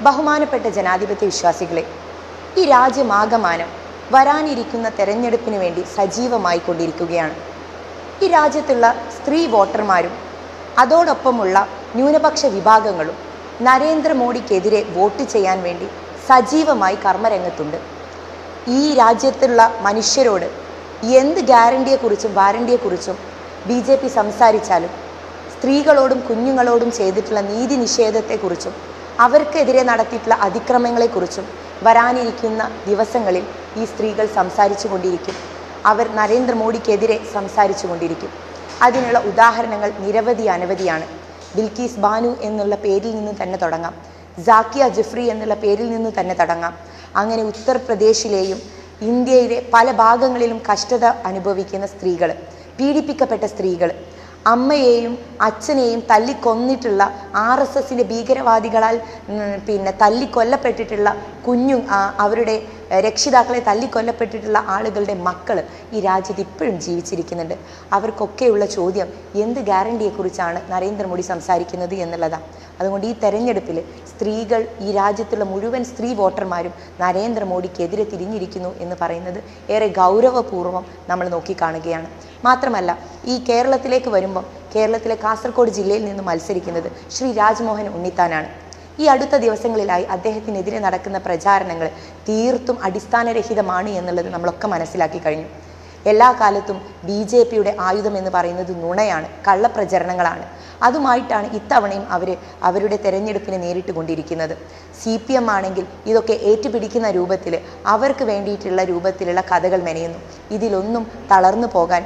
ബഹുമാനപ്പെട്ട ജനാധിപത്യ വിശ്വാസികളെ, ഈ രാജ്യമാകമാനം വരാനിരിക്കുന്ന തെരഞ്ഞെടുപ്പിന് വേണ്ടി സജീവമായി കൊണ്ടിരിക്കുകയാണ്. ഈ രാജ്യത്തുള്ള സ്ത്രീ വോട്ടർമാരും അതോടൊപ്പമുള്ള ന്യൂനപക്ഷ വിഭാഗങ്ങളും നരേന്ദ്രമോദിക്കെതിരെ വോട്ട് ചെയ്യാൻ വേണ്ടി സജീവമായി കർമ്മരംഗത്തുണ്ട്. ഈ രാജ്യത്തുള്ള മനുഷ്യരോട് എന്ത് ഗ്യാരണ്ടിയെക്കുറിച്ചും വാരണ്ടിയെക്കുറിച്ചും BJP സംസാരിച്ചാലും സ്ത്രീകളോടും കുഞ്ഞുങ്ങളോടും ചെയ്തിട്ടുള്ള നീതി നിഷേധത്തെക്കുറിച്ചും അവർക്കെതിരെ നടത്തിയിട്ടുള്ള അതിക്രമങ്ങളെക്കുറിച്ചും വരാനിരിക്കുന്ന ദിവസങ്ങളിൽ ഈ സ്ത്രീകൾ സംസാരിച്ചു കൊണ്ടിരിക്കും. അവർ നരേന്ദ്രമോദിക്കെതിരെ സംസാരിച്ചു കൊണ്ടിരിക്കും. അതിനുള്ള ഉദാഹരണങ്ങൾ നിരവധി അനവധിയാണ്. ബിൽക്കീസ് ബാനു എന്നുള്ള പേരിൽ നിന്ന് തന്നെ തുടങ്ങാം, സാക്കിയ ജിഫ്രി എന്നുള്ള പേരിൽ നിന്ന് തന്നെ തുടങ്ങാം. അങ്ങനെ ഉത്തർപ്രദേശിലെയും ഇന്ത്യയിലെ പല ഭാഗങ്ങളിലും കഷ്ടത അനുഭവിക്കുന്ന സ്ത്രീകൾ, പീഡിപ്പിക്കപ്പെട്ട സ്ത്രീകൾ, അമ്മയെയും അച്ഛനെയും തല്ലിക്കൊന്നിട്ടുള്ള RSSന്റെ ഭീകരവാദികളാൽ തല്ലിക്കൊല്ലപ്പെട്ടിട്ടുള്ള അവരുടെ രക്ഷിതാക്കളെ തല്ലിക്കൊല്ലപ്പെട്ടിട്ടുള്ള ആളുകളുടെ മക്കൾ ഈ രാജ്യത്ത് ഇപ്പോഴും ജീവിച്ചിരിക്കുന്നുണ്ട്. അവർക്കൊക്കെയുള്ള ചോദ്യം എന്ത് ഗ്യാരണ്ടിയെക്കുറിച്ചാണ് നരേന്ദ്രമോദി സംസാരിക്കുന്നത് എന്നുള്ളതാണ്. അതുകൊണ്ട് ഈ തെരഞ്ഞെടുപ്പിൽ സ്ത്രീകൾ, ഈ രാജ്യത്തുള്ള മുഴുവൻ സ്ത്രീ വോട്ടർമാരും നരേന്ദ്രമോദിക്കെതിരെ തിരിഞ്ഞിരിക്കുന്നു എന്ന് പറയുന്നത് ഏറെ ഗൗരവപൂർവ്വം നമ്മൾ നോക്കിക്കാണുകയാണ്. മാത്രമല്ല, ഈ കേരളത്തിലേക്ക് വരുമ്പം കേരളത്തിലെ കാസർഗോഡ് ജില്ലയിൽ നിന്ന് മത്സരിക്കുന്നത് ശ്രീ രാജ്മോഹൻ ഉണ്ണിത്താനാണ്. ഈ അടുത്ത ദിവസങ്ങളിലായി അദ്ദേഹത്തിനെതിരെ നടക്കുന്ന പ്രചാരണങ്ങൾ തീർത്തും അടിസ്ഥാനരഹിതമാണ് എന്നുള്ളത് നമ്മളൊക്കെ മനസ്സിലാക്കി കഴിഞ്ഞു. എല്ലാ കാലത്തും BJPയുടെ ആയുധം എന്ന് പറയുന്നത് നുണയാണ്, കള്ളപ്രചരണങ്ങളാണ്. അതുമായിട്ടാണ് ഇത്തവണയും അവരുടെ തെരഞ്ഞെടുപ്പിനെ നേരിട്ട് കൊണ്ടിരിക്കുന്നത്. CPM ആണെങ്കിൽ ഇതൊക്കെ ഏറ്റുപിടിക്കുന്ന രൂപത്തിൽ, അവർക്ക് വേണ്ടിയിട്ടുള്ള രൂപത്തിലുള്ള കഥകൾ മെനയുന്നു. ഇതിലൊന്നും തളർന്നു പോകാൻ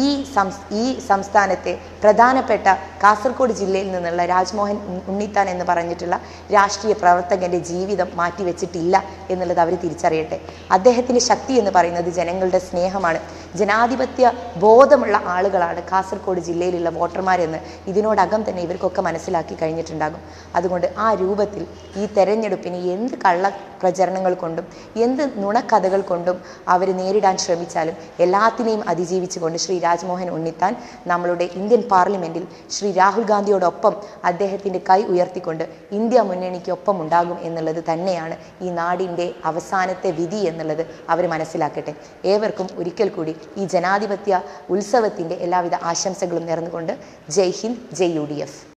ഈ സംസ്ഥാനത്തെ പ്രധാനപ്പെട്ട കാസർഗോഡ് ജില്ലയിൽ നിന്നുള്ള രാജ്മോഹൻ ഉണ്ണിത്താൻ എന്ന് പറഞ്ഞിട്ടുള്ള രാഷ്ട്രീയ പ്രവർത്തകൻ്റെ ജീവിതം മാറ്റിവെച്ചിട്ടില്ല എന്നുള്ളത് അവർ തിരിച്ചറിയട്ടെ. അദ്ദേഹത്തിൻ്റെ ശക്തി എന്ന് പറയുന്നത് ജനങ്ങളുടെ സ്നേഹമാണ്. ജനാധിപത്യ ബോധമുള്ള ആളുകളാണ് കാസർഗോഡ് ജില്ലയിലുള്ള വോട്ടർമാരെന്ന് ഇതിനോടകം തന്നെ ഇവർക്കൊക്കെ മനസ്സിലാക്കി കഴിഞ്ഞിട്ടുണ്ടാകും. അതുകൊണ്ട് ആ രൂപത്തിൽ ഈ തെരഞ്ഞെടുപ്പിന് എന്ത് കള്ളപ്രചരണങ്ങൾ കൊണ്ടും എന്ത് നുണക്കഥകൾ കൊണ്ടും അവർ നേരിടാൻ ശ്രമിച്ചാലും എല്ലാത്തിനെയും അതിജീവിച്ചുകൊണ്ട് ശ്രീ രാജ്മോഹൻ ഉണ്ണിത്താൻ നമ്മളുടെ ഇന്ത്യൻ പാർലമെൻറ്റിൽ ശ്രീ രാഹുൽ ഗാന്ധിയോടൊപ്പം അദ്ദേഹത്തിൻ്റെ കൈ ഉയർത്തിക്കൊണ്ട് ഇന്ത്യ മുന്നണിക്കൊപ്പം ഉണ്ടാകും എന്നുള്ളത് തന്നെയാണ് ഈ നാടിൻ്റെ അവസാനത്തെ വിധി എന്നുള്ളത് അവർ മനസ്സിലാക്കട്ടെ. ഏവർക്കും ഒരിക്കൽ കൂടി ഈ ജനാധിപത്യ ഉത്സവത്തിൻ്റെ എല്ലാവിധ ആശംസകളും നേർന്നുകൊണ്ട് ജയ് ഹിന്ദ്, ജയ് UDF.